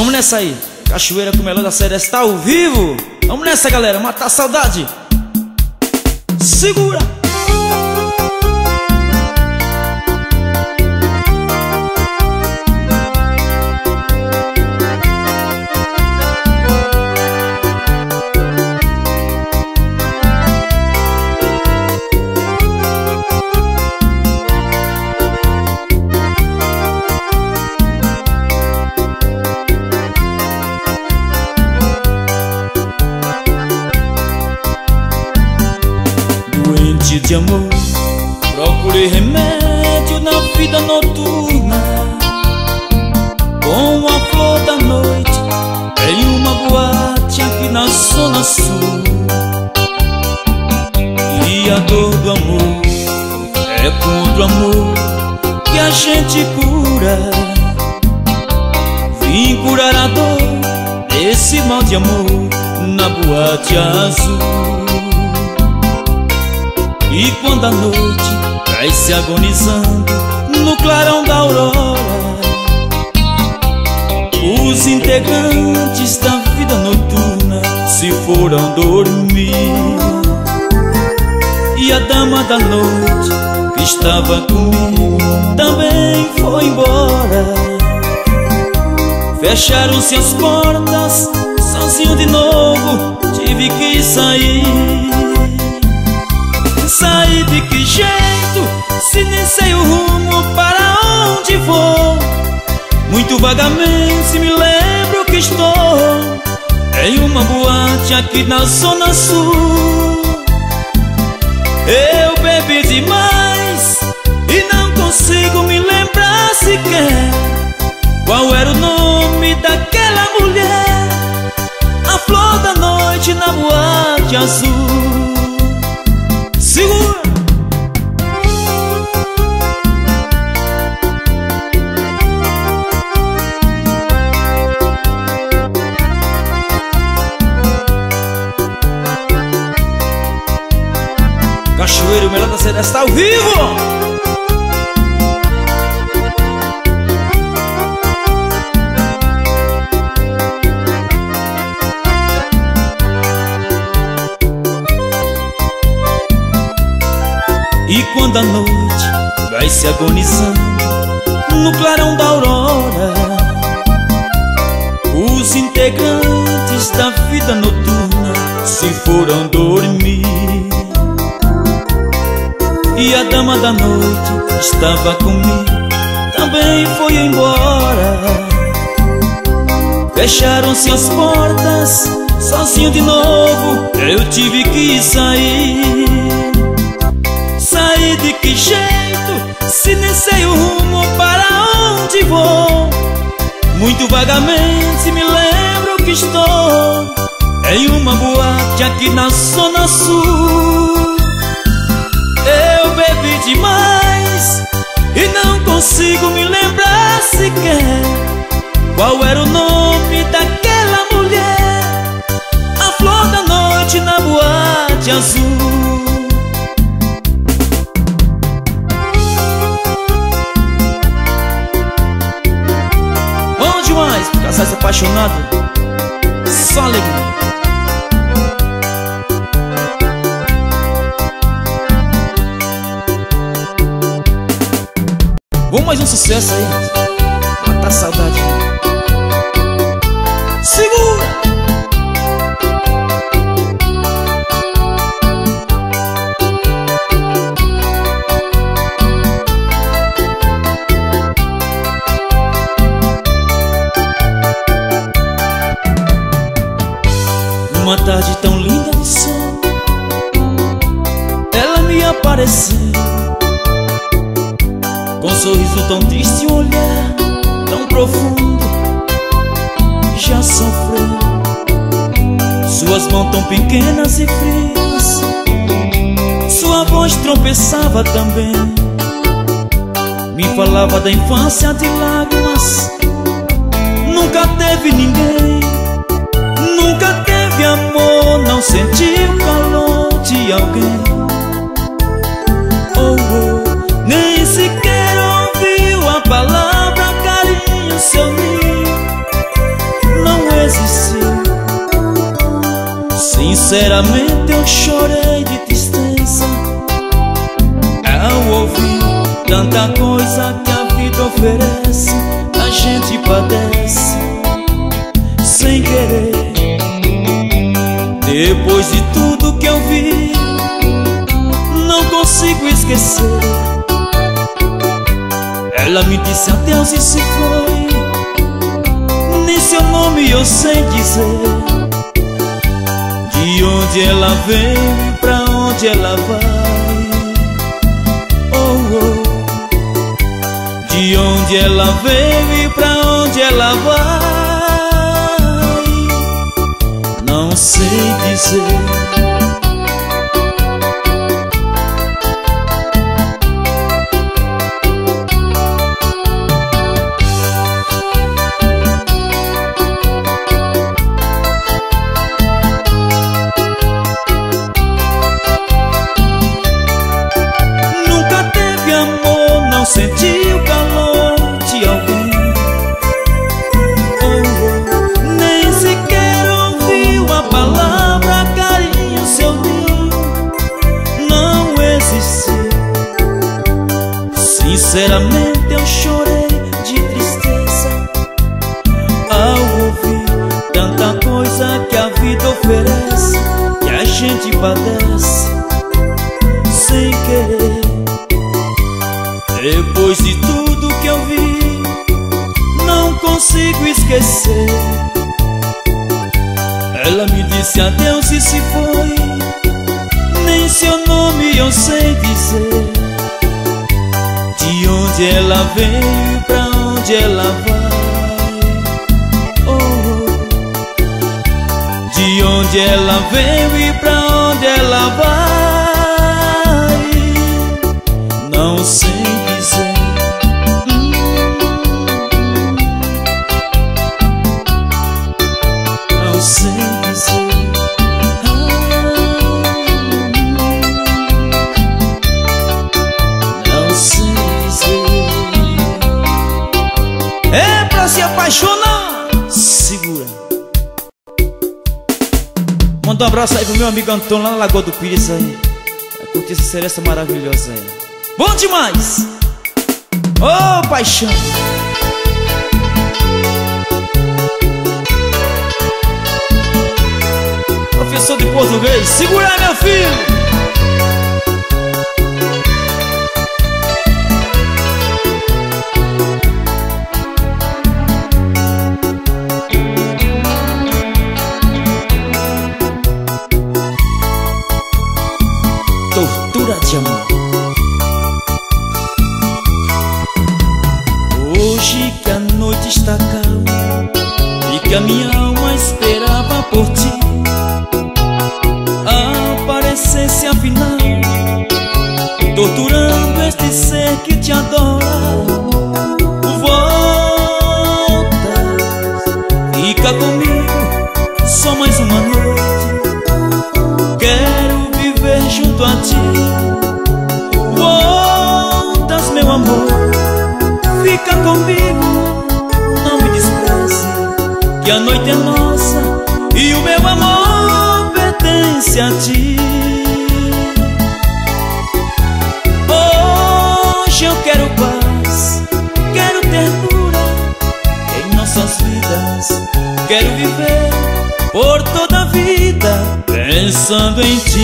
Vamos nessa aí, Cachoeira com o melhor da série está ao vivo. Vamos nessa, galera, matar a saudade. Segura! De amor, procurei remédio na vida noturna, com a flor da noite em uma boate aqui na Zona Sul. E a dor do amor é contra o amor que a gente cura. Vim curar a dor desse mal de amor na boate azul. E quando a noite vai se agonizando no clarão da aurora, os integrantes da vida noturna se foram dormir. E a dama da noite que estava comigo também foi embora. Fecharam-se as portas, sozinho de novo tive que sair. Saí de que jeito, se nem sei o rumo para onde vou? Muito vagamente me lembro que estou em uma boate aqui na Zona Sul. Eu bebi demais e não consigo me lembrar sequer qual era o nome daquela mulher, a flor da noite na boate azul. Segura! Cachoeira, o melhor da série está ao vivo! E quando a noite vai se agonizando no clarão da aurora, os integrantes da vida noturna se foram dormir. E a dama da noite estava comigo também foi embora. Fecharam-se as portas, sozinho de novo eu tive que sair. Saí de que jeito, se nem sei o rumo para onde vou? Muito vagamente me lembro que estou em uma boate aqui na Zona Sul. Eu bebi demais e não consigo me lembrar sequer qual era o nome daquela mulher, a flor da noite na boate azul. Casais apaixonados, só alegria. Vamos mais um sucesso aí, matar a saudade. Segura! Uma tarde tão linda de sol, ela me apareceu, com um sorriso tão triste, um olhar tão profundo. Já sofreu, suas mãos tão pequenas e frias, sua voz tropeçava também, me falava da infância de lágrimas. Nunca teve ninguém, nunca teve amor, não sentiu o calor de alguém. Oh, oh, nem sequer ouviu a palavra carinho se ouvir. Sinceramente eu chorei de tristeza ao ouvir tanta coisa que a vida oferece. A gente padece sem querer. Depois de tudo que eu vi, não consigo esquecer. Ela me disse adeus e se foi. Nem seu nome eu sei dizer. De onde ela veio e pra onde ela vai. Oh, oh. De onde ela veio e pra onde ela vai, não sei dizer. Senti o calor de alguém. Oh, oh. Nem sequer ouviu a palavra carinho, seu ninho não existiu. Sinceramente eu chorei de tristeza ao ouvir tanta coisa que a vida oferece, que a gente padece sem querer. Depois de tudo que eu vi, não consigo esquecer. Ela me disse adeus e se foi. Nem seu nome eu sei dizer. De onde ela veio e pra onde ela vai. Oh, oh. De onde ela veio e pra onde ela vai, não sei dizer. Não sei dizer. Não sei dizer. É pra se apaixonar. Segura. Manda um abraço aí pro meu amigo Antônio lá na Lagoa do Pires aí. Vai curtir essa seresta maravilhosa aí. Bom demais! Ô, paixão! Professor de português, segura aí, meu filho! Tortura de amor. Hoje que a noite está calma e que a minha alma esperava por ti aparecesse afinal, torturando este ser que te adora. Volta, fica comigo só mais uma noite. Quero viver junto a ti. Voltas, meu amor, fica comigo, não me despreze, que a noite é nossa e o meu amor pertence a ti. Hoje eu quero paz, quero ternura em nossas vidas. Quero viver por toda a vida pensando em ti.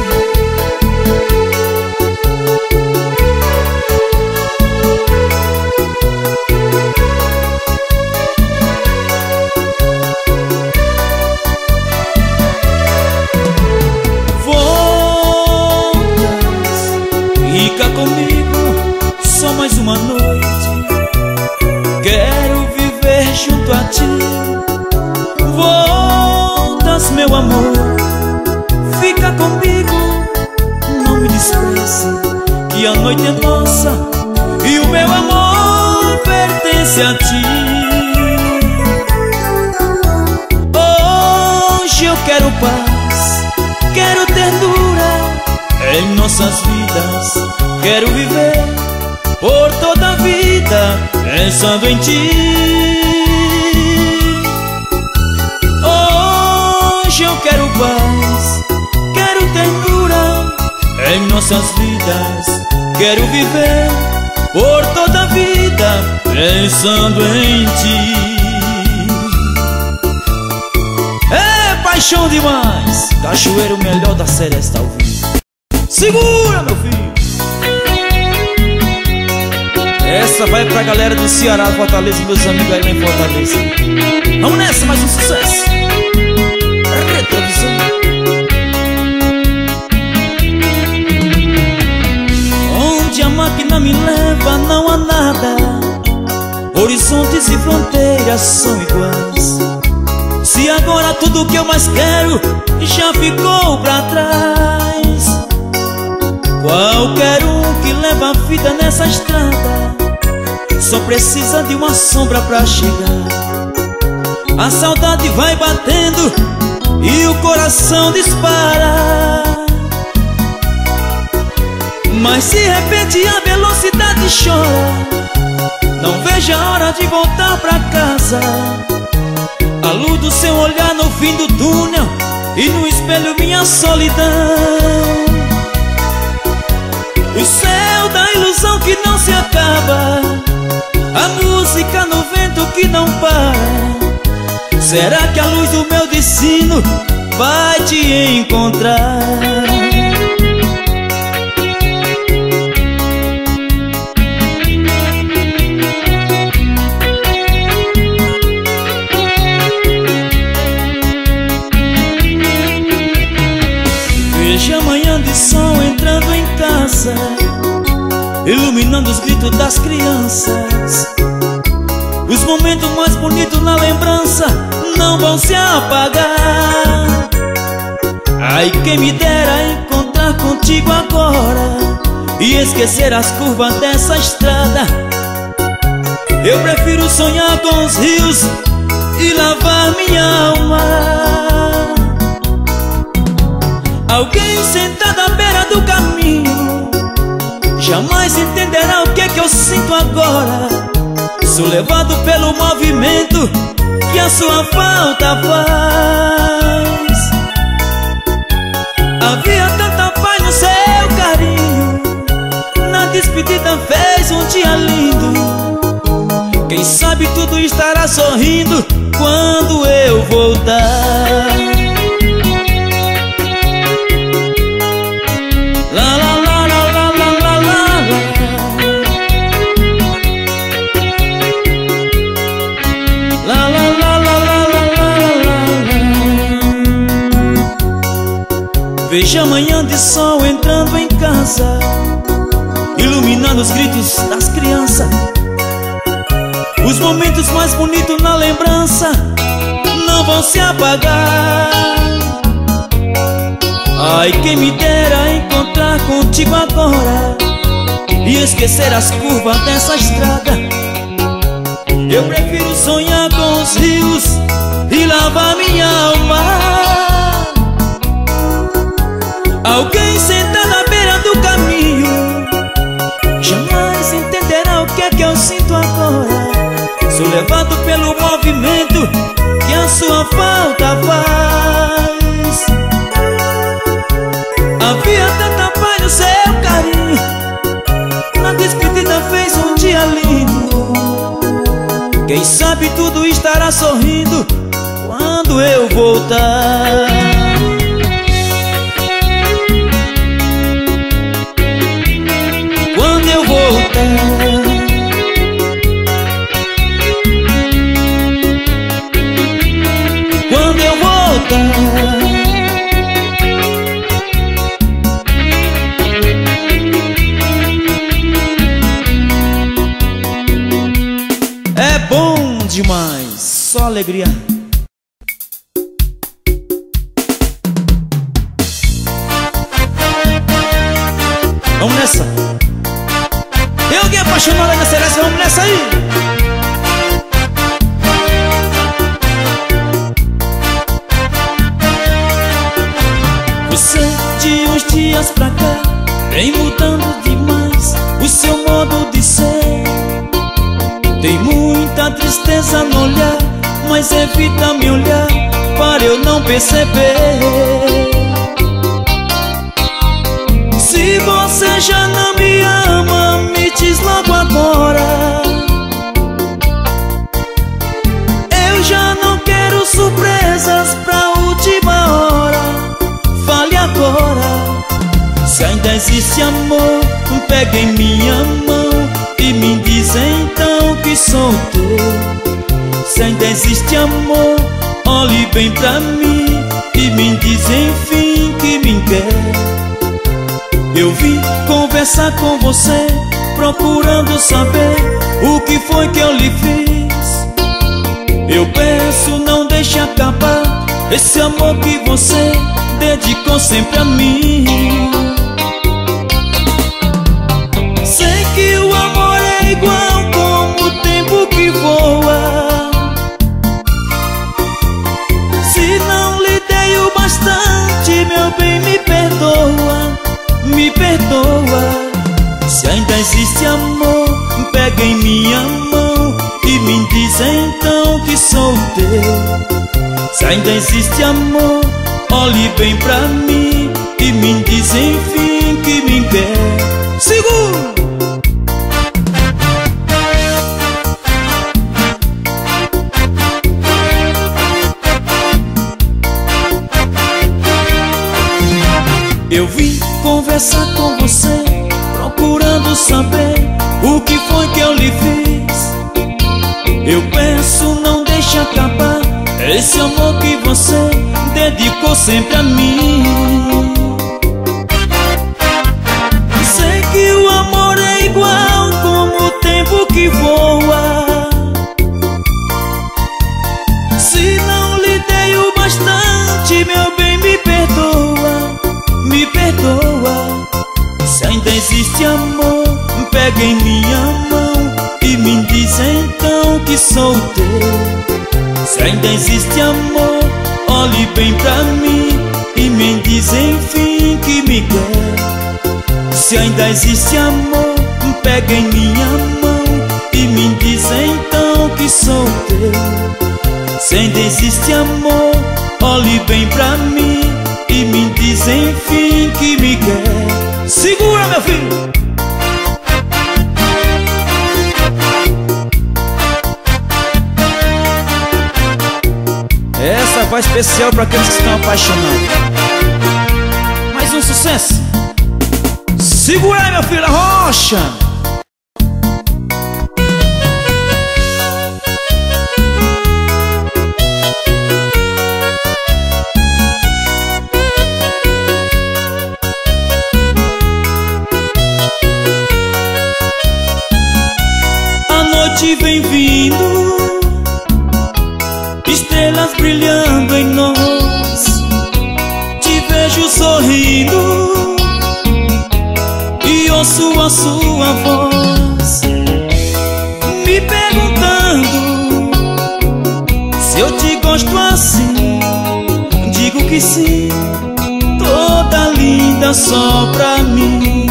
Fica comigo só mais uma noite. Quero viver junto a ti. Voltas, meu amor, fica comigo, não me despreze, que a noite é nossa e o meu amor pertence a ti. Hoje eu quero paz, quero ternura em nossas vidas. Quero viver por toda a vida pensando em ti. Hoje eu quero paz, em nossas vidas. Quero viver por toda a vida pensando em ti. É paixão demais, Cachoeiro, o melhor da Seresta ao vivo. Segura, meu filho. Essa vai pra galera do Ceará, Fortaleza, meus amigos aí lá em Fortaleza. Vamos nessa, mais um sucesso. Retrovisão. Onde a máquina me leva não há nada, horizontes e fronteiras são iguais. Se agora tudo que eu mais quero já ficou pra trás, qualquer um que leva a vida nessa estrada só precisa de uma sombra pra chegar. A saudade vai batendo e o coração dispara, mas de repente a velocidade chora. Não vejo a hora de voltar pra casa. A luz do seu olhar no fim do túnel e no espelho minha solidão. O céu da ilusão que não se acaba, a música no vento que não para. Será que a luz do meu destino vai te encontrar? Veja a manhã de sol entrando em casa, iluminando os gritos das crianças. Os momentos mais bonitos na lembrança não vão se apagar. Ai, quem me dera encontrar contigo agora e esquecer as curvas dessa estrada. Eu prefiro sonhar com os rios e lavar minha alma. Alguém sentado à beira do caminho jamais entenderá o que é que eu sinto agora. Sou levado pelo movimento que a sua falta faz. Havia tanta paz no seu carinho, na despedida fez um dia lindo. Quem sabe tudo estará sorrindo quando eu voltar. Veja a manhã de sol entrando em casa, iluminando os gritos das crianças. Os momentos mais bonitos na lembrança não vão se apagar. Ai, quem me dera encontrar contigo agora e esquecer as curvas dessa estrada. Eu prefiro sonhar com os rios e lavar minha alma. Alguém sentado à beira do caminho jamais entenderá o que é que eu sinto agora. Sou levado pelo movimento que a sua falta faz. Havia tanta paz no seu carinho, na despedida fez um dia lindo. Quem sabe tudo estará sorrindo quando eu voltar. Quando eu voltar. Quando eu voltar. É bom demais, só alegria. Vamos nessa. Tem alguém apaixonado aí na Seresta? Vamos nessa aí. Você de uns dias pra cá vem mudando demais o seu modo de ser. Tem muita tristeza no olhar, mas evita me olhar para eu não perceber. Se você já não me ama, me diz logo agora. Eu já não quero surpresas pra última hora. Fale agora. Se ainda existe amor, pegue em minha mão e me diz então que sou teu. Se ainda existe amor, olhe bem pra mim e me diz enfim que me quer. Eu vim conversar com você, procurando saber o que foi que eu lhe fiz. Eu peço, não deixe acabar esse amor que você dedicou sempre a mim. Sei que o amor é igual como o tempo que voa. Se não lhe dei o bastante, meu bem, me perdoa, me perdoa. Se ainda existe amor, pega em minha mão e me diz então que sou teu. Se ainda existe amor, olhe bem pra mim e me diz enfim que me quer. Segura! Eu vim conversar com você, procurando saber o que foi que eu lhe fiz. Eu peço, não deixe acabar esse amor que você dedicou sempre a mim. Sei que o amor é igual como o tempo que voa. Se não lhe dei o bastante, meu bem, me perdoa, me perdoa. Se ainda existe amor, pega em minha mão e me diz então que sou teu. Se ainda existe amor, olhe bem pra mim e me diz enfim que me quer. Se ainda existe amor, pega em minha mão e me diz então que sou teu. Se ainda existe amor, olhe bem pra mim e me diz enfim que me quer. Segura, meu filho! Essa vai especial pra aqueles que estão apaixonados. Mais um sucesso. Segura aí, meu filho, a rocha. A noite vem vindo, estrelas brilhando em nós. Te vejo sorrindo e ouço a sua voz, me perguntando se eu te gosto assim. Digo que sim, toda linda só pra mim.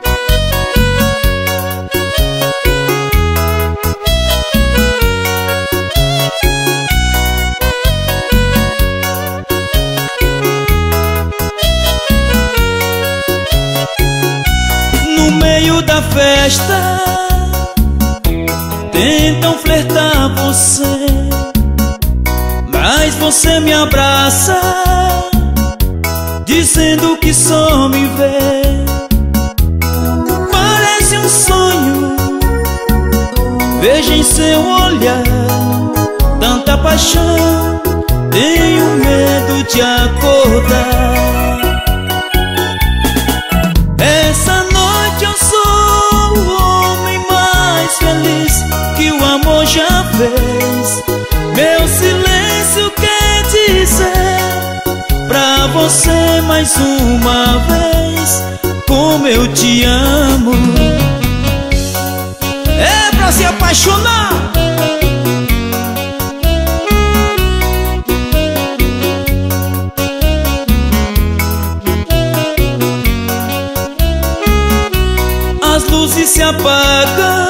No meio da festa tentam flertar você, mas você me abraça, dizendo que só me vê. Parece um sonho, vejo em seu olhar tanta paixão, tenho medo de acordar. Essa noite eu sou o homem mais feliz que o amor já fez. Meu silêncio quer dizer pra você mais uma vez como eu te amo. É pra se apaixonar. As luzes se apagam,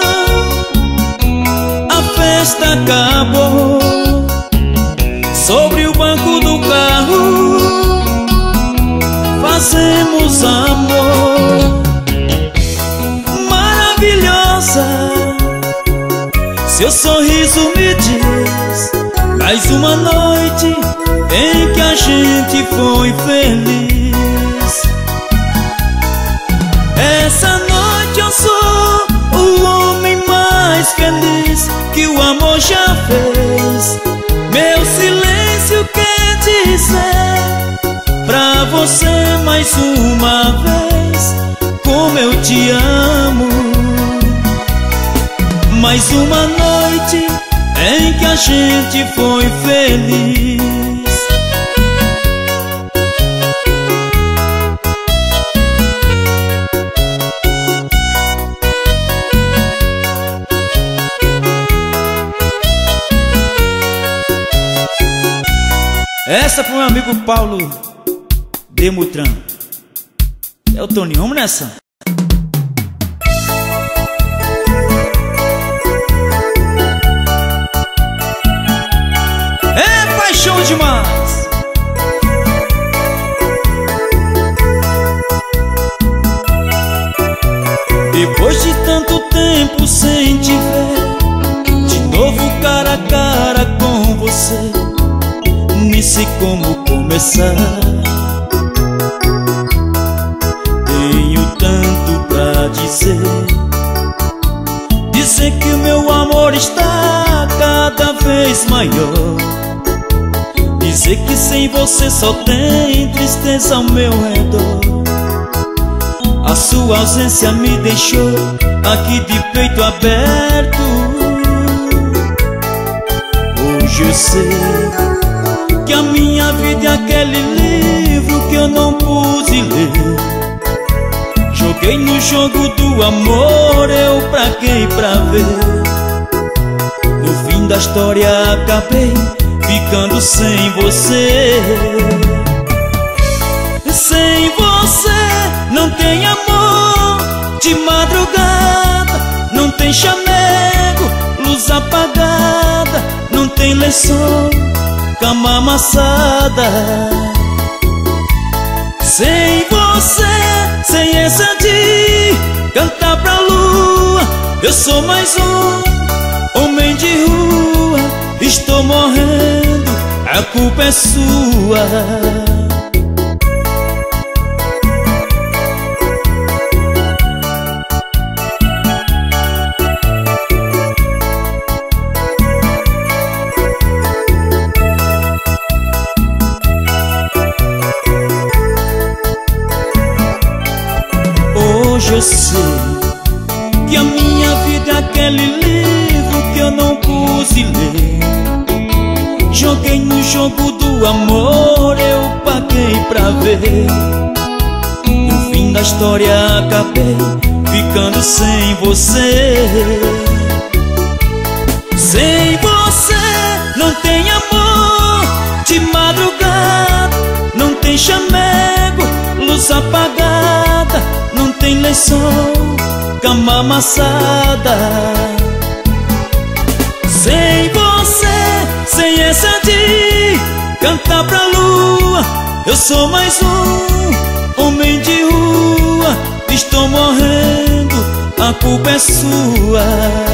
a festa acabou. Sobre o banco do carro fazemos amor. Seu sorriso me diz mais uma noite em que a gente foi feliz. Essa noite eu sou o homem mais feliz que o amor já fez. Meu silêncio quer dizer pra você mais uma vez como eu te amo. Mais uma noite em que a gente foi feliz. Essa pro meu amigo Paulo Demutran. É o Toninho, vamos nessa. É paixão demais. Depois de tanto tempo sem te ver, de novo cara a cara com você, nem sei como começar. Tenho tanto pra dizer, dizer que o meu amor está cada vez maior, dizer que sem você só tem tristeza ao meu redor. A sua ausência me deixou aqui de peito aberto. Hoje eu sei que a minha vida é aquele livro que eu não pude ler. Joguei no jogo do amor, eu paguei pra ver. No fim da história acabei ficando sem você. Sem você não tem amor de madrugada, não tem chamego, luz apagada, não tem lençol, cama amassada. Sem você, sem essa de cantar pra lua, eu sou mais um homem de rua. Estou morrendo, a culpa é sua. Hoje eu sei que a minha vida é aquele livro que eu não pude ler. Joguei no jogo do amor, eu paguei pra ver. No fim da história acabei ficando sem você. Sem você não tem amor de madrugada, não tem chamego, luz apagada, não tem lençol, cama amassada. Sem você, sem essa de cantar pra lua, eu sou mais um homem de rua. Estou morrendo, a culpa é sua.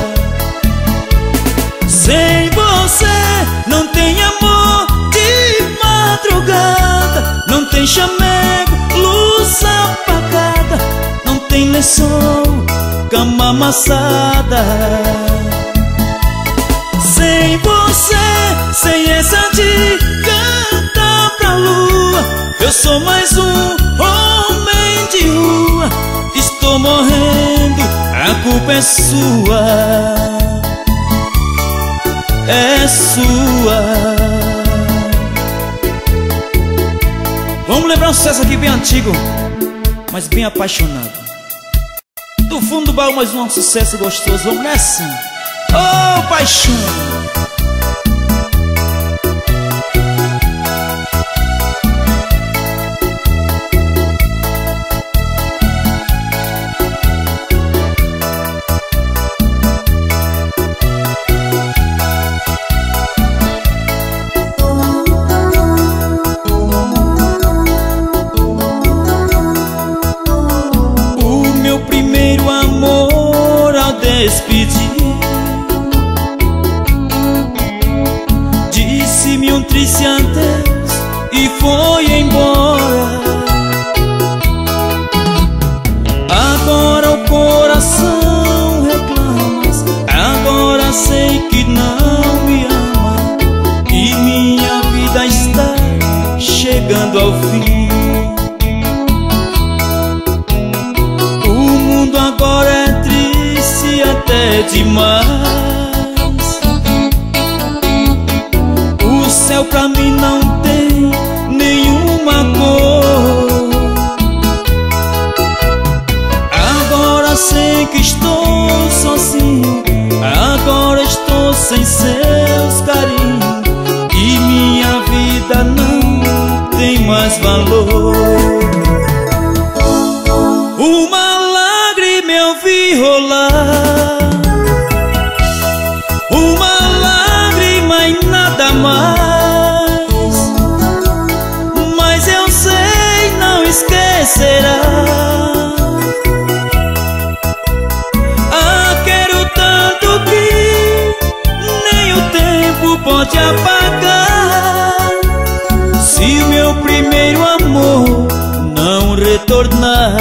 Sem você não tem amor de madrugada, não tem chamego, luz apagada, não tem lençol, cama amassada. Sem você, sem essa de cantar pra lua, eu sou mais um homem de rua. Estou morrendo, a culpa é sua. É sua. Vamos lembrar um sucesso aqui bem antigo, mas bem apaixonado. Do fundo do baú, mais um sucesso gostoso. Vamos nessa. Oh, paixão. O meu primeiro amor ao despedir chegando ao fim. O mundo agora é triste até demais. O céu pra mim não tem nenhuma cor. Agora sei que estou sozinho, agora estou sem seus carinhos, e minha vida não tem mais valor. Uma lágrima eu vi rolar, uma lágrima e nada mais, mas eu sei não esquecerá. Ah, quero tanto que nem o tempo pode apagar, se o meu primeiro amor não retornar.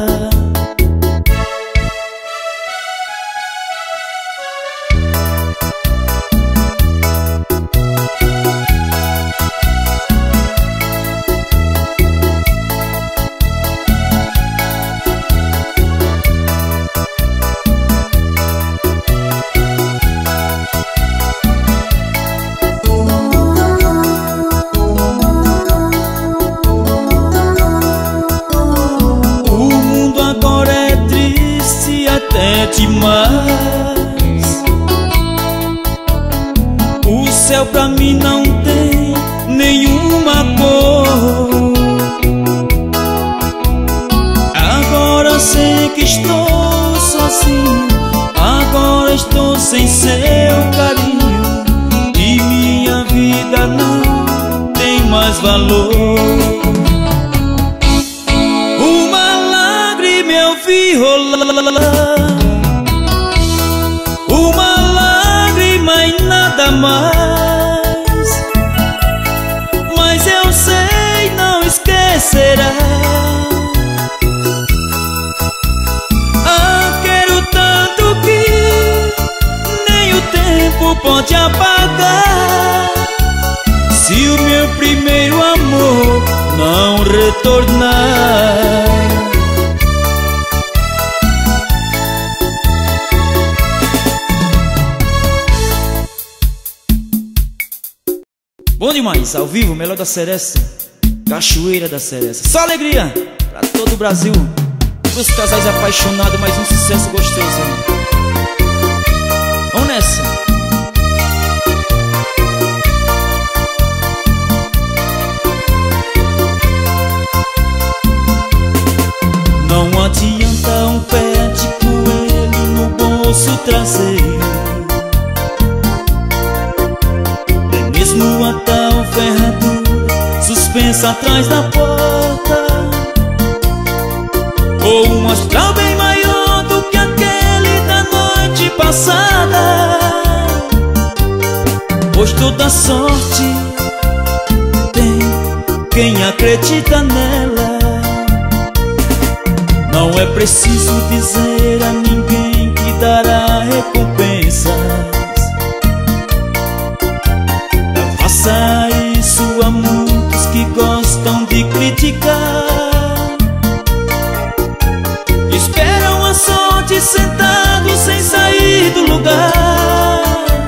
Demais. O céu pra mim não tem nenhuma cor. Agora sei que estou sozinho, agora estou sem seu carinho, e minha vida não tem mais valor. Uma lágrima eu vi rolar, uma lágrima e nada mais, mas eu sei não esquecerá. Ah, quero tanto que nem o tempo pode apagar, se o meu primeiro amor não retornar. Bom demais, ao vivo, melhor da Seresta, Cachoeira da Seresta. Só alegria pra todo o Brasil, pros casais apaixonados, mais um sucesso gostoso. Vamos nessa. Não adianta um pé de coelho no bolso traseiro, mesmo a tal ferradura suspensa atrás da porta, ou um astral bem maior do que aquele da noite passada, pois toda sorte tem quem acredita nela. Não é preciso dizer a ninguém que dará recompensas. Faça isso a muitos que gostam de criticar, esperam a sorte sentados sem sair do lugar,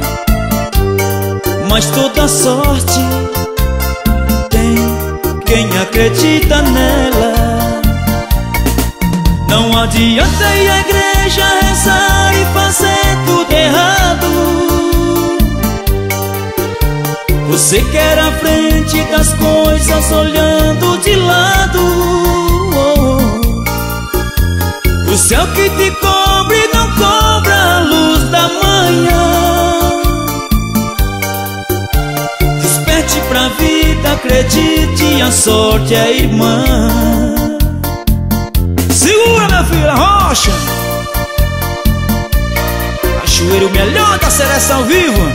mas toda sorte tem quem acredita nela. Não adianta ir à igreja rezar e fazer tudo errado. Você quer a frente das coisas olhando de lado. O céu que te cobre não cobra a luz da manhã. Desperte pra vida, acredite, a sorte é irmã. Segura, minha filha, rocha. Cachoeira, o melhor da Seresta ao vivo.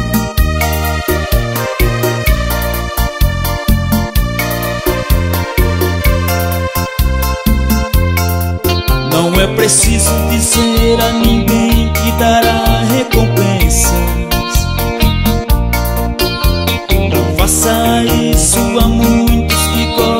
Não é preciso dizer a ninguém que dará recompensas. Não faça isso a muitos que gostam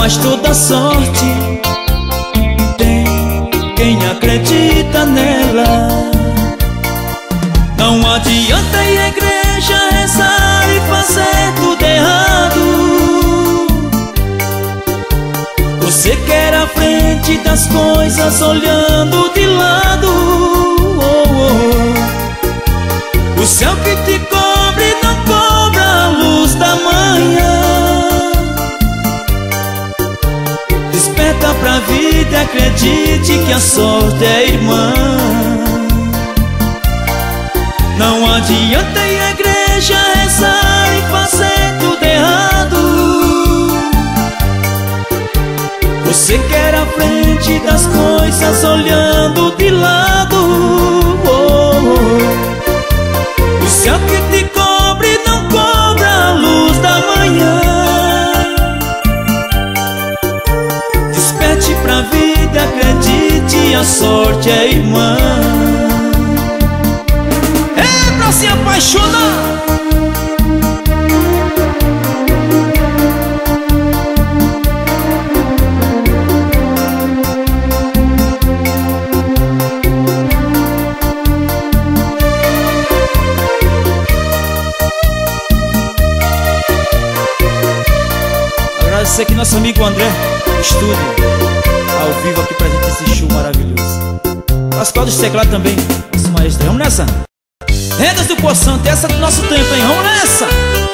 mas toda sorte tem quem acredita nela. Não adianta ir à igreja, rezar e fazer tudo errado. Você quer a frente das coisas olhando de lado. O céu que te cobre não cobra a luz da manhã. Desperta pra vida e acredite que a sorte é irmã. Não adianta ir à igreja, rezar e fazer tudo errado. Você quer a frente das coisas olhando de lado. O céu que te cobre não cobra a luz da manhã. Desperte pra vida, acredite, a sorte é irmã. É pra se apaixonar. Agradecer aqui nosso amigo André, estúdio, ao vivo aqui pra gente esse show maravilhoso. Pascoal dos teclados também, nosso maestro. Vamos nessa? Rendas do Poçante, essa é do nosso tempo, hein? Vamos nessa!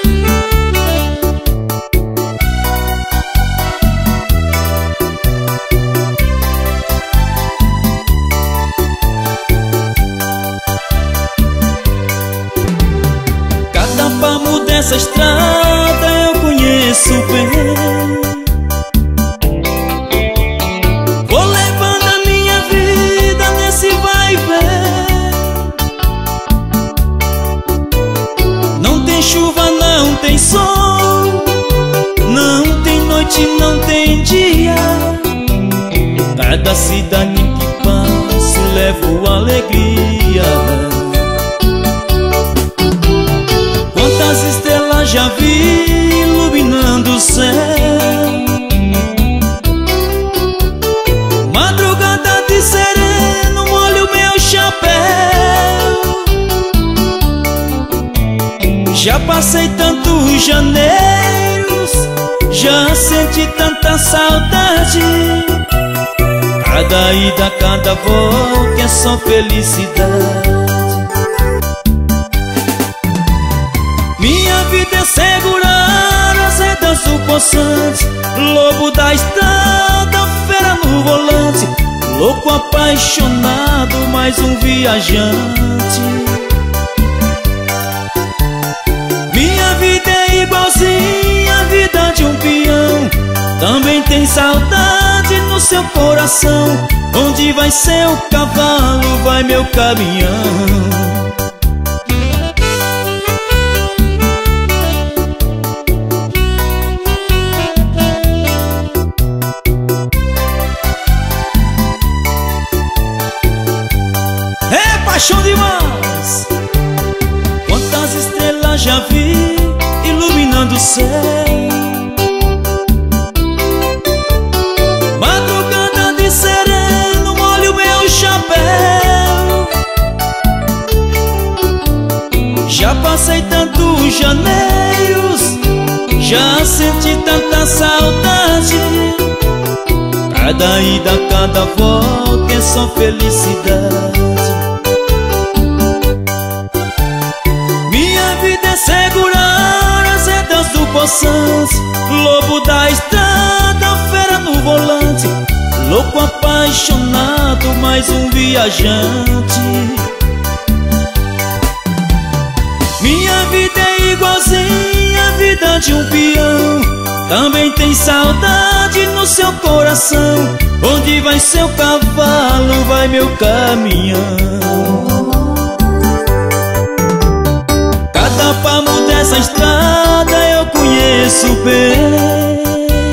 Cada palmo dessa estrada eu conheço bem. Vou levando a minha vida nesse vai e vem. Não tem chuva, não tem sol, não tem noite, não tem dia. Cada cidade que passo levo alegria. Quantas estrelas já vi iluminando o céu. Madrugada de sereno molho meu chapéu. Já passei tantos janeiros, já senti tanta saudade. Cada ida, cada volta é só felicidade. Minha vida é segurar as rédeas do poçante, lobo da estrada, fera no volante, louco apaixonado, mais um viajante. Minha vida é igualzinha à vida de um peão, também tem saudade no seu coração. Onde vai seu cavalo, vai meu caminhão. Paixão demais. Quantas estrelas já vi iluminando o céu. Madrugada de sereno molho meu chapéu. Já passei tantos janeiros, já senti tanta saudade. Cada ida, cada volta é só felicidade. Segurar as rédeas do poçante, lobo da estrada, fera no volante, louco apaixonado, mais um viajante. Minha vida é igualzinha à vida de um peão, também tem saudade no seu coração. Onde vai seu cavalo, vai meu caminhão. Cada palmo dessa estrada eu conheço bem.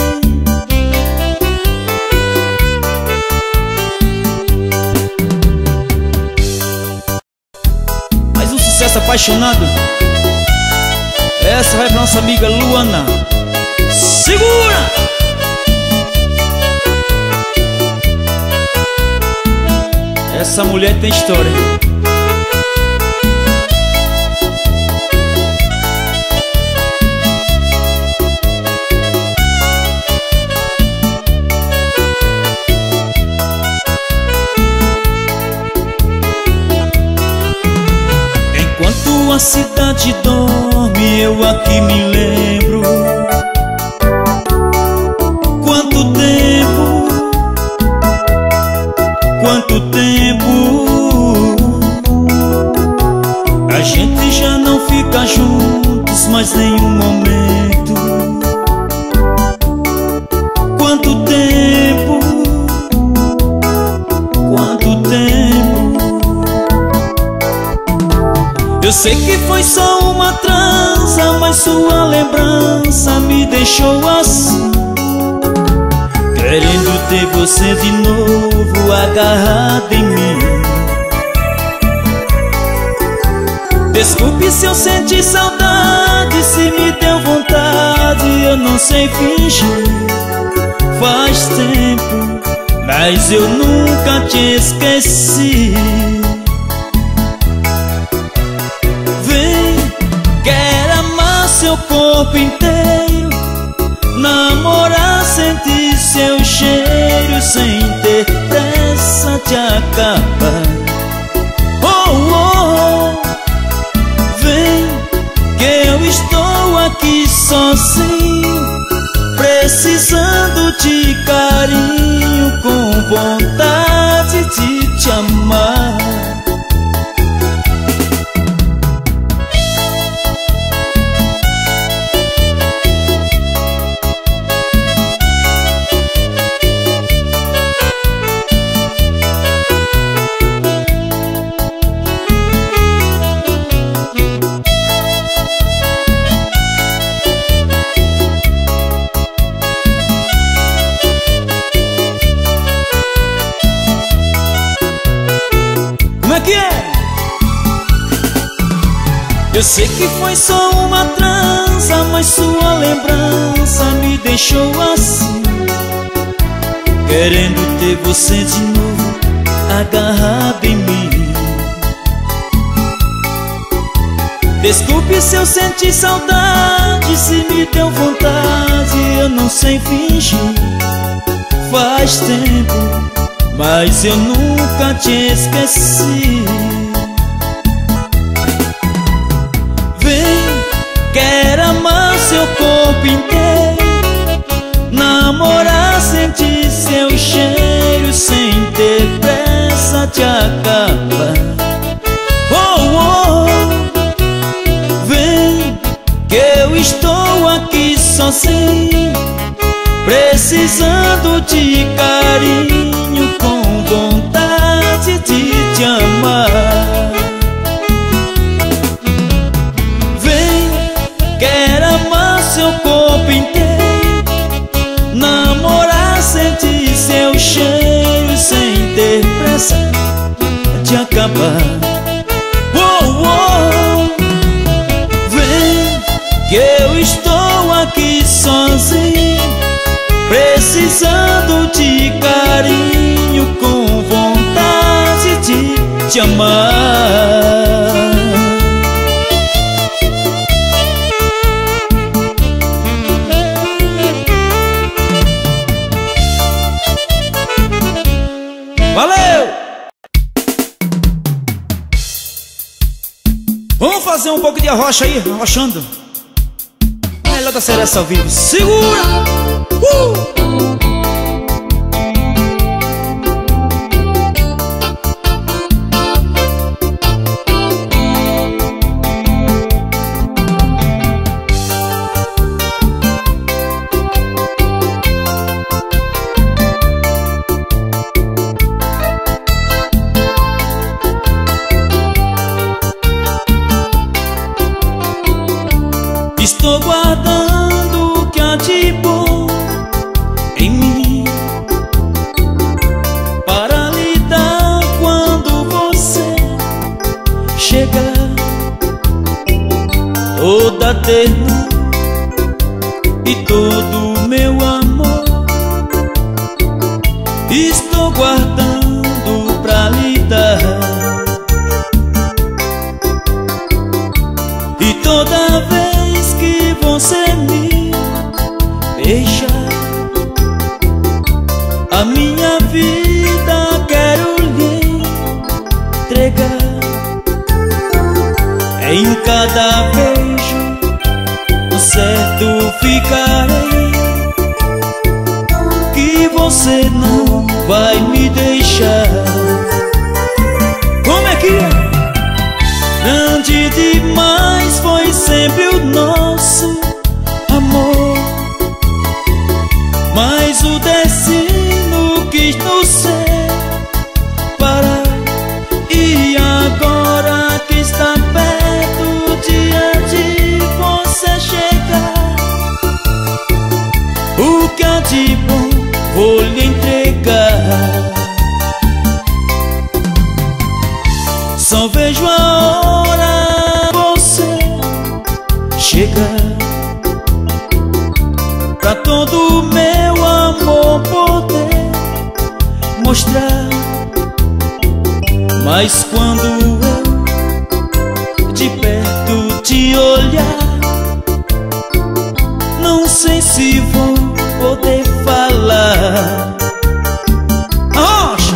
Mais um sucesso apaixonado. Essa vai pra nossa amiga Luana. Segura! Essa mulher tem história. Enquanto a cidade dorme, eu aqui me lembro. Quanto tempo, quanto tempo. A gente já não fica juntos mais nenhum momento. Quanto tempo, quanto tempo. Eu sei que foi só uma transa, mas sua lembrança me deixou assim, querendo ter você de novo agarrado em mim. Desculpe se eu senti saudade, se me deu vontade, eu não sei fingir. Faz tempo, mas eu nunca te esqueci. Seu corpo inteiro, namorar, sentir seu cheiro, sem ter pressa de acabar. Oh, oh, vem que eu estou aqui sozinho, precisando de carinho, com vontade de te amar. Eu sei que foi só uma transa, mas sua lembrança me deixou assim, querendo ter você de novo agarrado em mim. Desculpe se eu senti saudade, se me deu vontade, eu não sei fingir. Faz tempo, mas eu nunca te esqueci. Quero amar seu corpo inteiro, namorar, sentir seu cheiro, sem ter pressa de acabar. Oh, oh, vem que eu estou aqui sozinho, precisando de carinho, com vontade de te amar. Seu corpo inteiro, namorar, sentir seu cheiro, sem ter pressa de acabar. Oh, oh, vem que eu estou aqui sozinho, precisando de carinho, com vontade de te amar. Valeu! Vamos fazer um pouco de arrocha aí, arrochando. Melhor da Seresta ao vivo. Segura! Estou guardando o que há de bom em mim, para lhe dar quando você chegar. Toda a ternura e todo o meu amor estou guardando pra lhe dar. A minha vida quero lhe entregar. Em cada beijo no certo ficarei, que você não vai me deixar. Como é que é? Grande demais foi sempre o nosso amor, mas o destino quis nos separar. E agora que está perto o dia de você chegar, o que há de bom vou lhe entregar. Só vejo a hora você chegar, pra todo o meu amor poder mostrar. Mas quando eu de perto te olhar, não sei se vou poder falar. Arrocha!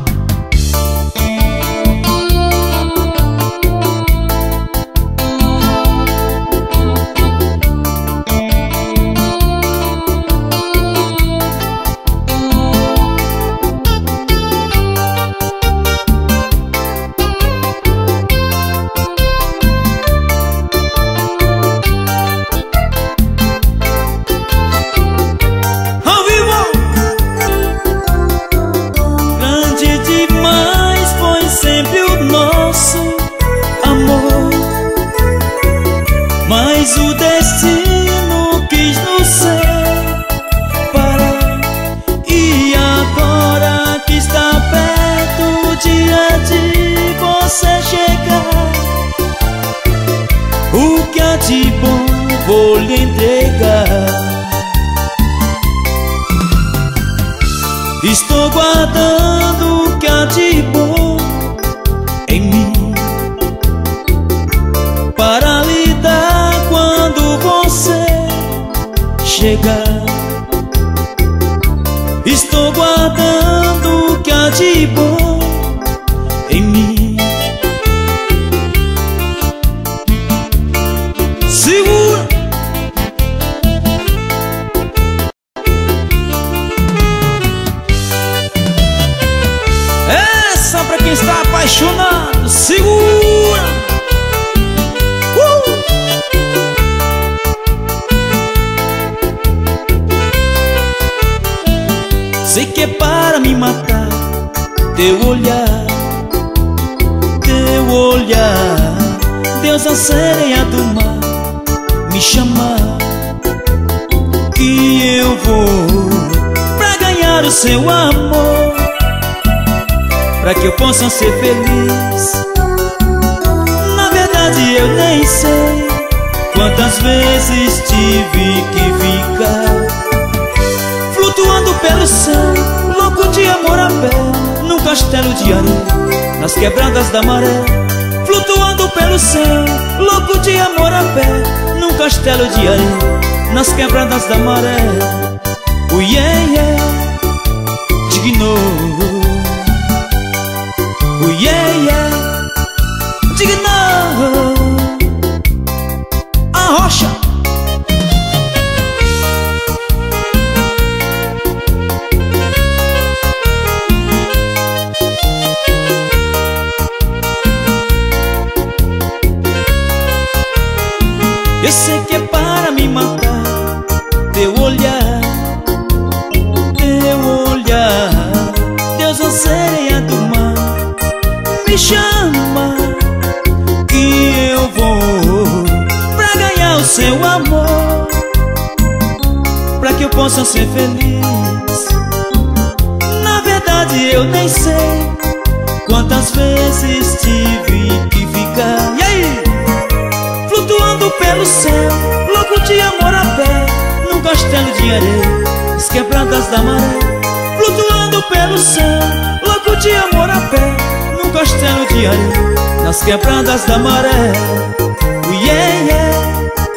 Mas o destino quis nos separar. E agora que está perto o dia de você chegar, o que há de bom vou lhe entregar. Estou guardando o que há de bom em mim, para lhe dar quando você chegar. Estou guardando o que há de bom em mim. Segura! Essa pra quem está apaixonado. Segura! Sei que é para me matar teu olhar, Deus a sereia do mar me chamar, que eu vou pra ganhar o seu amor, pra que eu possa ser feliz. Na verdade eu nem sei quantas vezes tive que ficar flutuando pelo céu, louco de amor a pé, num castelo de areia, nas quebradas da maré. Flutuando pelo céu, louco de amor a pé, num castelo de areia, nas quebradas da maré. O yeah, yeah, dignou. O yeah, yeah, dignou. A rocha. Eu sei que é para me matar teu olhar, Deus a sereia do mar me chama, que eu vou pra ganhar o seu amor, pra que eu possa ser feliz. Na verdade eu nem sei quantas vezes tive que ficar. E aí? Flutuando pelo céu, louco de amor a pé, num castelo de areia, as quebradas da maré. Flutuando pelo céu, louco de amor a pé, num castelo de areia, nas quebradas da maré. O yeah, yeah,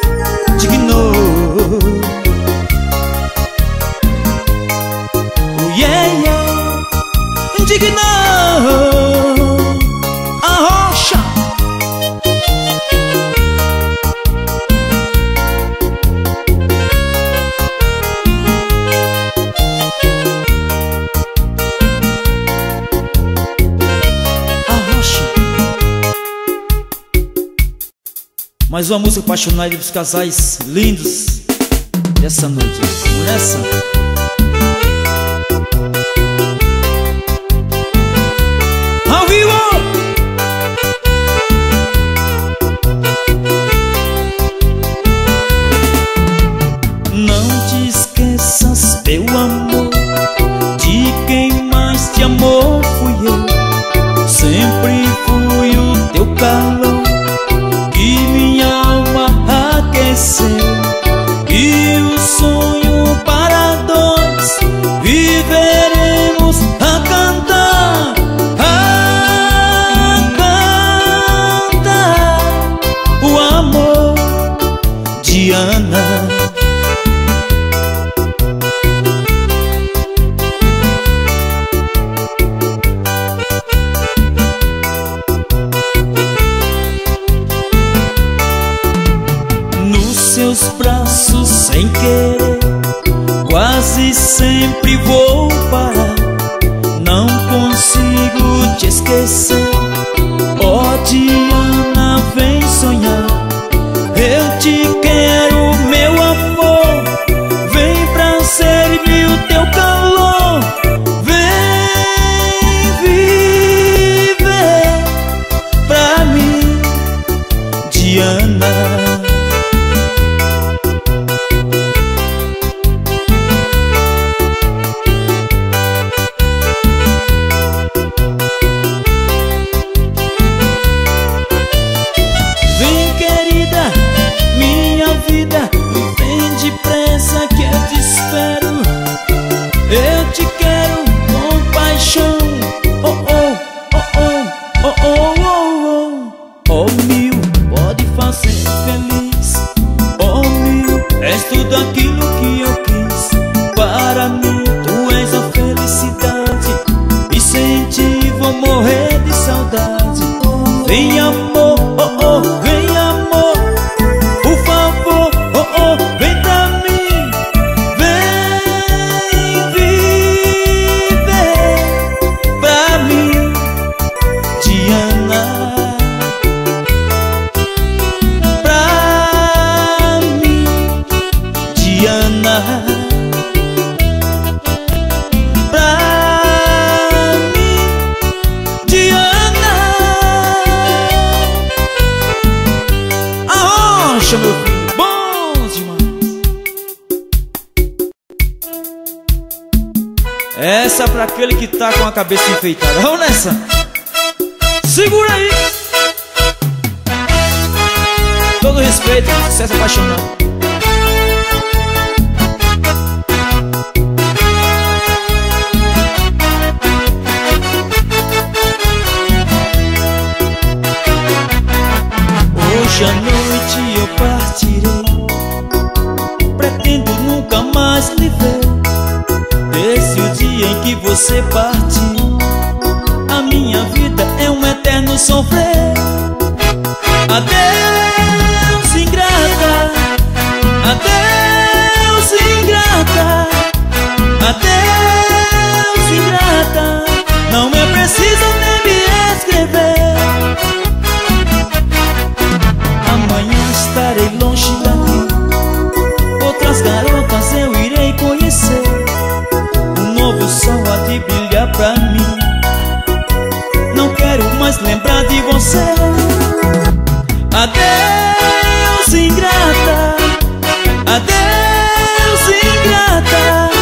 dignou. O yeah, yeah. Indignou a rocha. Mais uma música apaixonada dos casais lindos dessa noite. Vamos nessa? Ao vivo! Não te esqueças, meu amor, de quem mais te amou fui eu. Sempre fui o teu calor que minha alma aqueceu, e o sonho para dois viveremos a cantar, o amor de Ana. Seus braços sem querer, quase sempre vou parar. Não consigo te esquecer, ó Diana, vem sonhar. Eu te quero, meu amor, vem pra ser-me o teu calor. Vem viver pra mim, Diana. Vem depressa que eu te espero. Eu te quero com paixão. Oh, oh, oh, oh, oh, oh, oh, oh. Oh, mil, pode fazer feliz. Oh, mil, és tudo aquilo que eu quis. Para mim, tu és a felicidade, e sem ti vou morrer de saudade. Vem amor, oh, oh, vem amor, por favor, oh, oh, vem pra mim. Vem viver pra mim, Diana. Pra mim, Diana. Pra mim, Diana. Arrocha, meu filho, bom demais. Essa é pra aquele que tá com a cabeça enfeitada. Vamos nessa. Segura aí. Todo respeito, sucesso apaixonado. Hoje à noite eu partirei, pretendo nunca mais lhe ver. Desde o dia em que você partiu, a minha vida é um eterno sofrer. Adeus, ingrata. Adeus, ingrata. Adeus, ingrata. Não é preciso nem me escrever. Amanhã estarei longe daqui, outras garotas eu irei conhecer. Um novo sol há de brilhar pra mim. Não quero mais lembrar de você. Adeus, ingrata. Adeus, ingrata.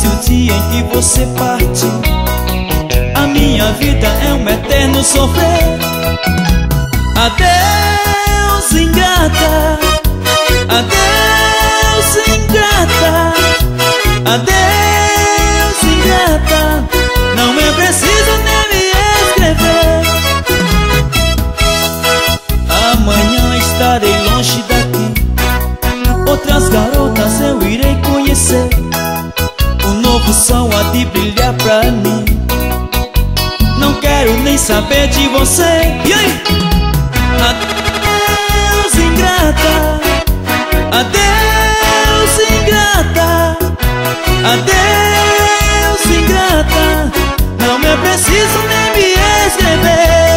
Esse o dia em que você parte. A minha vida é um eterno sofrer. Adeus, ingrata. Adeus, ingrata. Adeus, ingrata. Não é preciso nem me escrever. Amanhã estarei longe daqui. Outras garotas eu irei conhecer. Um novo sol há de brilhar pra mim. Não quero nem saber de você. E aí? Adeus, ingrata. Adeus, ingrata. Adeus, ingrata. Não é preciso nem me escrever.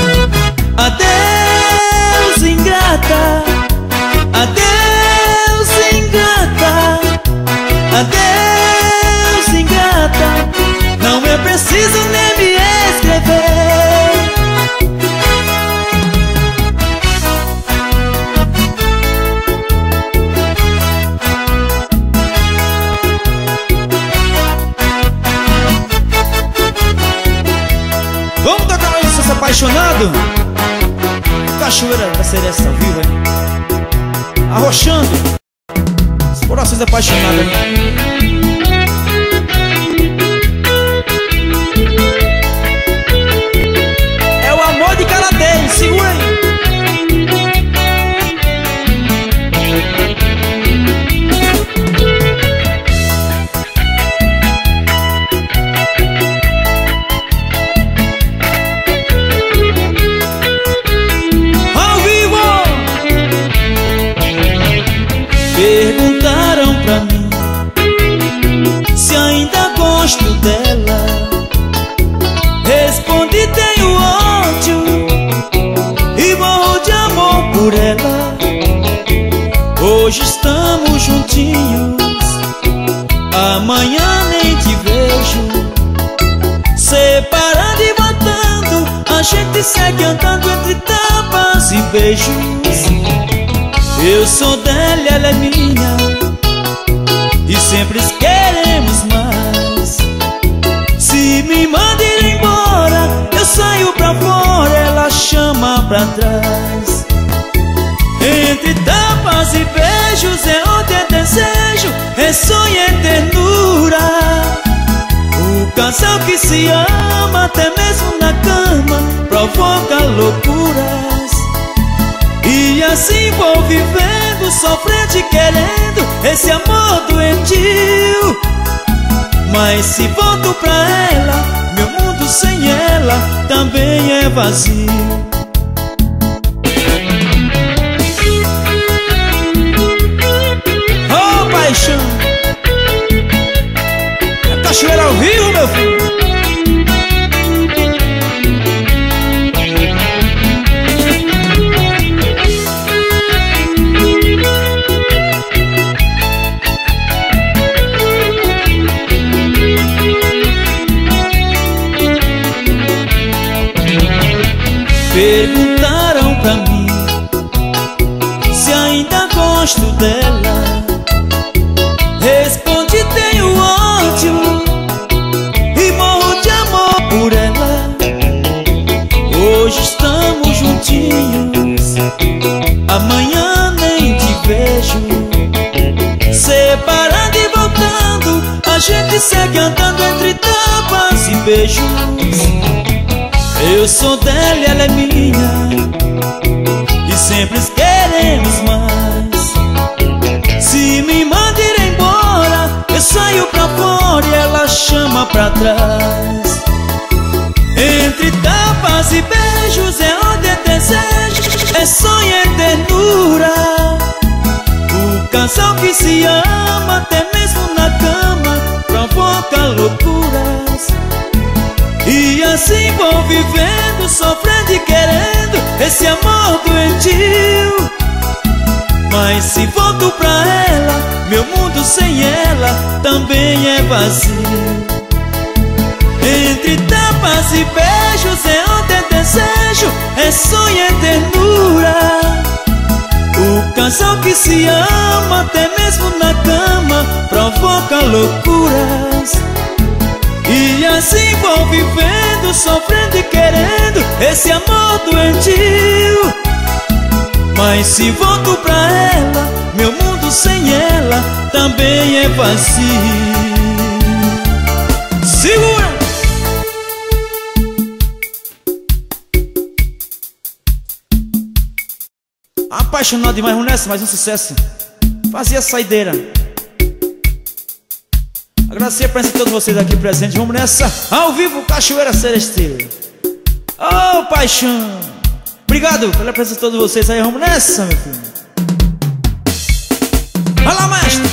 Adeus, ingrata. Adeus, ingrata. Adeus, ingrata. Não é preciso nem me escrever. Vamos tocar mais esse apaixonado? Cachoeira da Seresta ao vivo, hein? Arrochando os corações apaixonados, hein? É o amor de cara dele, segura aí. Perguntaram pra mim se ainda gosto dela. Respondi: tenho ódio e morro de amor por ela. Hoje estamos juntinhos, amanhã nem te vejo. Separando e voltando, a gente segue andando entre tapas e beijos. Eu sou dela e ela é minha, e sempre queremos mais. Se me manda ir embora, eu saio pra fora, ela chama pra trás. Entre tapas e beijos é onde é desejo, é sonho, é ternura. O casal que se ama até mesmo na cama provoca loucuras. E assim vou vivendo, sofrendo e querendo esse amor doentio. Mas se volto pra ela, meu mundo sem ela também é vazio. Oh, paixão! É cachoeira ao vivo, meu filho! Perguntaram pra mim se ainda gosto dela. Respondi: tenho ódio e morro de amor por ela. Hoje estamos juntinhos, amanhã nem te vejo. Separando e voltando, a gente segue andando entre tapas e beijos. Eu sou dela e ela é minha, e sempre queremos mais. Se me manda ir embora, eu saio pra fora e ela chama pra trás. Entre tapas e beijos é onde é desejo, é sonho, é ternura. O casal que se ama até mesmo na cama provoca loucuras. E assim vou vivendo, sofrendo e querendo esse amor doentio. Mas se volto pra ela, meu mundo sem ela também é vazio. Entre tapas e beijos é onde é desejo, é sonho, é ternura. O casal que se ama até mesmo na cama provoca loucura. vivendo, sofrendo e querendo esse amor doentio. Mas se volto pra ela, meu mundo sem ela também é vazio. Segura! Apaixonado demais, vamos nessa, mais um sucesso. Fazia saideira. Agradecer a presença de todos vocês aqui presentes. Vamos nessa, ao vivo, Cachoeira Celestial. Oh, paixão. Obrigado pela presença de todos vocês aí. Vamos nessa, meu filho. Vai lá, maestro.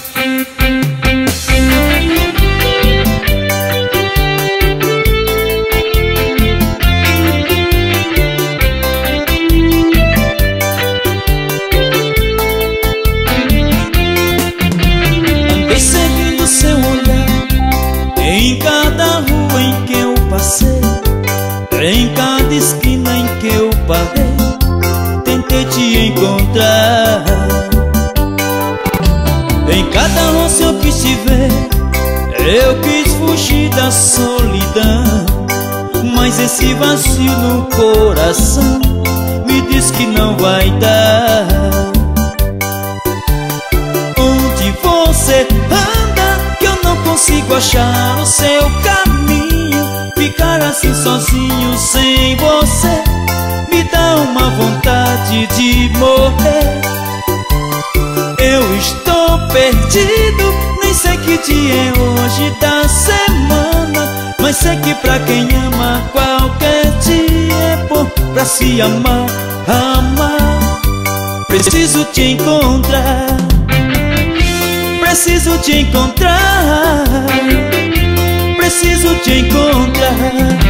Andei seguindo seu olhar em cada rua em que eu passei, em cada esquina em que eu parei, tentei te encontrar. Em cada rosto eu quis te ver, eu quis fugir da solidão. Mas esse vazio no coração me diz que não vai dar. Onde você anda que eu não consigo achar o seu caminho? Ficar assim sozinho sem você me dá uma vontade de morrer. Eu estou perdido, nem sei que dia é hoje da semana, mas sei que pra quem ama qualquer dia é bom pra se amar, amar. Preciso te encontrar, preciso te encontrar, preciso te encontrar.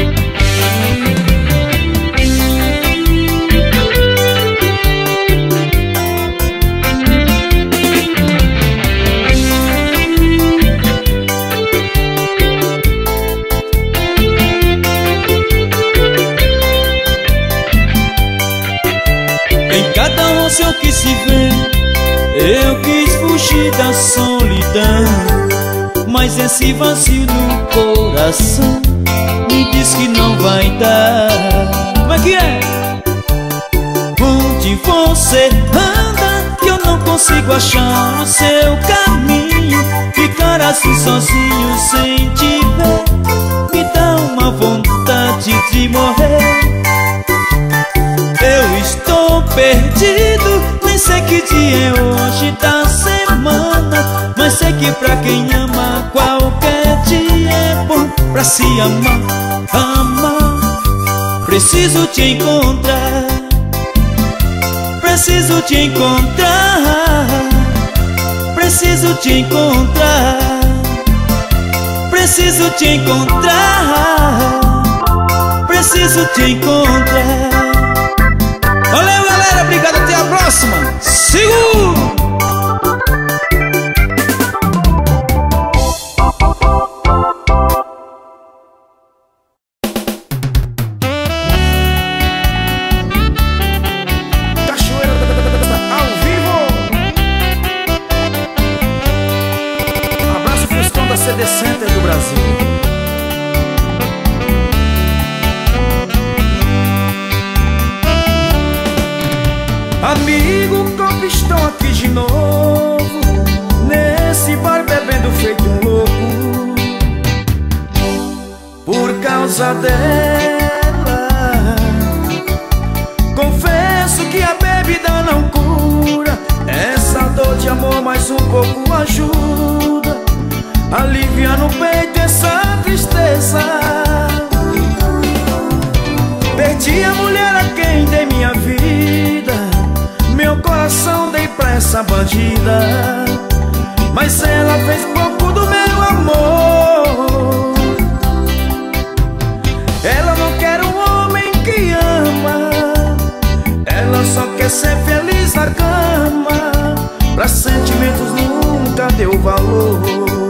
Em cada rosto eu quis se ver, eu quis fugir da solidão. Mas esse vazio no coração me diz que não vai dar. Como é que é? Onde você anda que eu não consigo achar o seu caminho? Ficar assim sozinho sem te ver me dá uma vontade de morrer. Eu estou perdido, nem sei que dia é hoje da semana, mas sei que pra quem ama qualquer dia é bom pra se amar, amar. Preciso te encontrar, preciso te encontrar, preciso te encontrar, preciso te encontrar, preciso te encontrar. Valeu, galera, obrigado, até a próxima. Segura! Cachoeira ao vivo. Abraço Fustão da CD Center do Brasil. Amigo, como estão aqui de novo, nesse bar bebendo feito um louco, por causa dela. Confesso que a bebida não cura essa dor de amor, mas um pouco ajuda, alivia no peito essa tristeza. Perdi a mulher a quem dei minha vida, meu coração dei pra essa bandida, mas ela fez pouco do meu amor. Ela não quer um homem que ama, ela só quer ser feliz na cama, pra sentimentos nunca deu valor.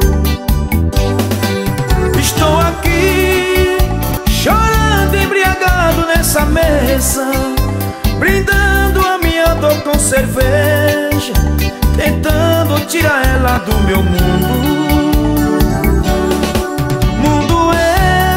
Estou aqui chorando embriagado nessa mesa, brindando a minha dor com cerveja, tentando tirar ela do meu mundo. Mundo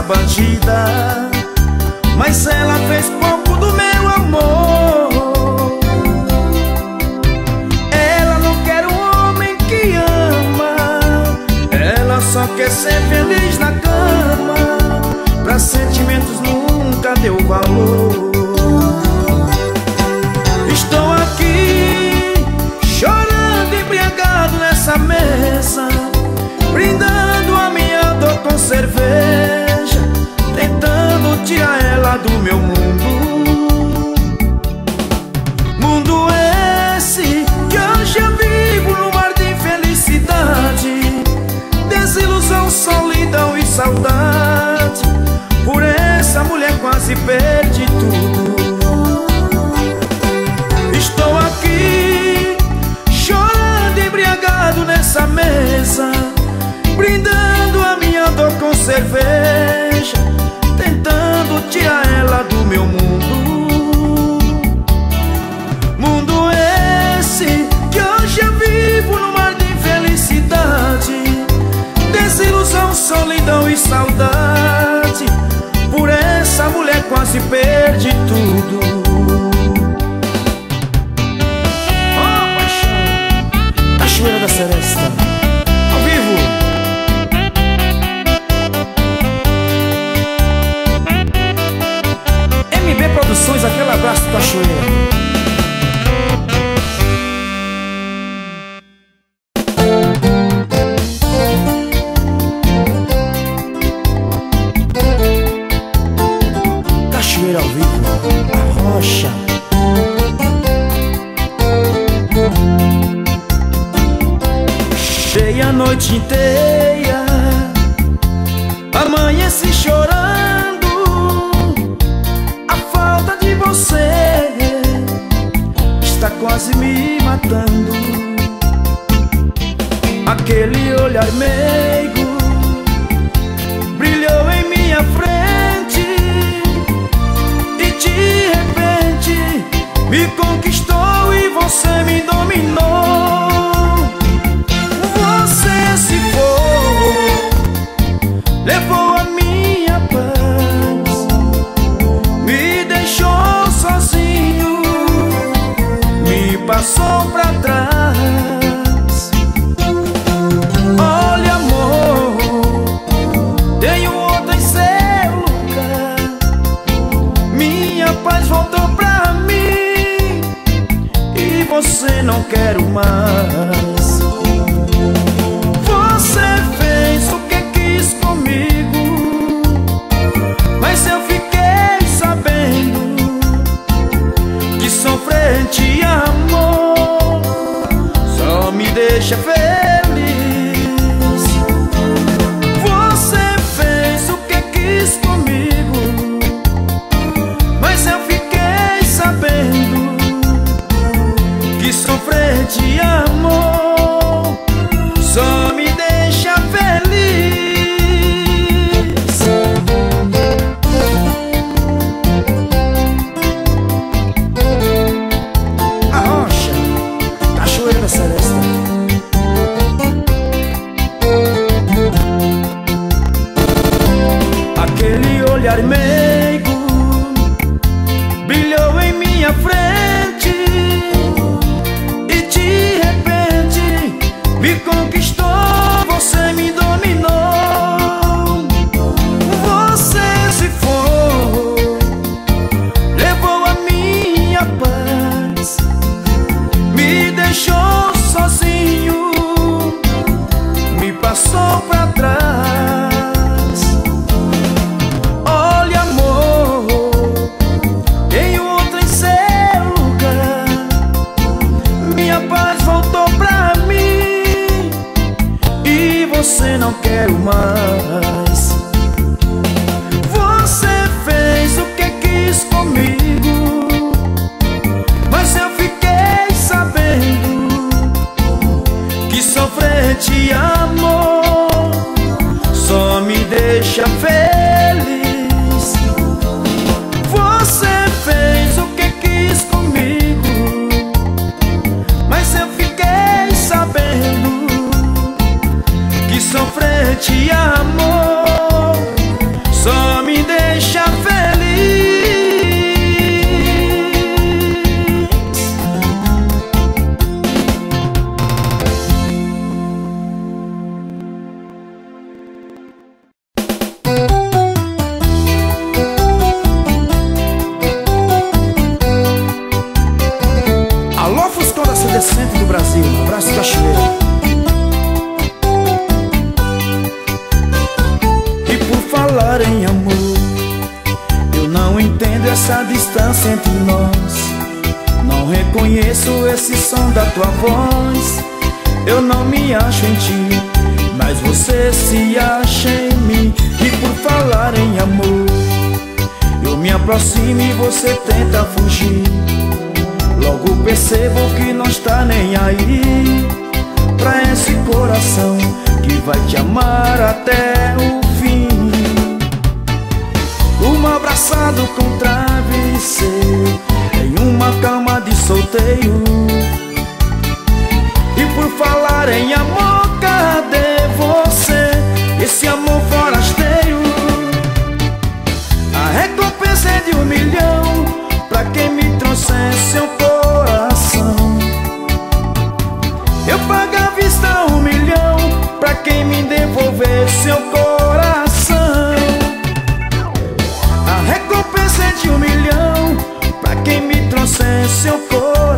bandida, mas ela fez pouco do meu amor. Ela não quer um homem que ama, ela só quer ser feliz na cama. Pra sentimentos nunca deu valor. Estou aqui chorando embriagado nessa mesa, brindando a minha dor com cerveja, tentando tirar ela do meu mundo. Mundo esse que hoje eu vivo num mar de infelicidade, desilusão, solidão e saudade. Por essa mulher quase perdi tudo. Estou aqui chorando embriagado nessa mesa, brindando a minha dor com cerveja, tentando tirar ela do meu mundo. Mundo esse que hoje eu vivo num mar de infelicidade, desilusão, solidão e saudade. Por essa mulher quase perdi tudo. Oh, paixão, Cachoeira da Seresta, ao vivo. MB Produções, aquele abraço do Cachoeira. Ao vivo, a rocha. Chei a noite inteira, amanheci chorando. A falta de você está quase me matando. Aquele olhar meigo brilhou em minha frente, de repente me conquistou e você me dominou. Você se foi, levou a minha paz, me deixou sozinho, me passou pra trás. Olha, amor, tenho outra em seu lugar. Minha paz voltou pra mim e você não quero mais. Você fez o que quis comigo, mas eu fiquei sabendo que sofrer de amor só me deixa feliz. Você fez o que quis comigo, mas eu fiquei sabendo que sofrer de amor só me deixa feliz. A rocha, Cachoeira da Seresta. Aquele olhar meigo brilhou em minha frente e de repente distância entre nós. Não reconheço esse som da tua voz. Eu não me acho em ti, mas você se acha em mim. E por falar em amor, eu me aproximo e você tenta fugir. Logo percebo que não está nem aí pra esse coração que vai te amar até o fim. Uma abraçado com travesseiro em uma cama de solteiro. E por falar em amor, cadê você? Esse amor forasteiro. A recompensa é de 1 milhão pra quem me trouxer seu coração. Eu pago à vista 1 milhão pra quem me devolver seu coração. A recompensa é de 1 milhão pra quem me trouxer seu coração.